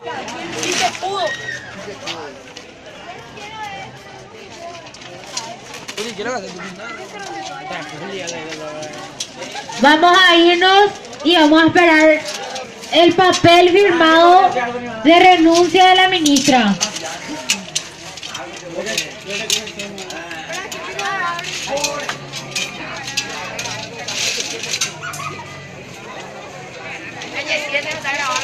Sí se pudo. Vamos a irnos y vamos a esperar el papel firmado de renuncia de la ministra. Ella sí está grabando.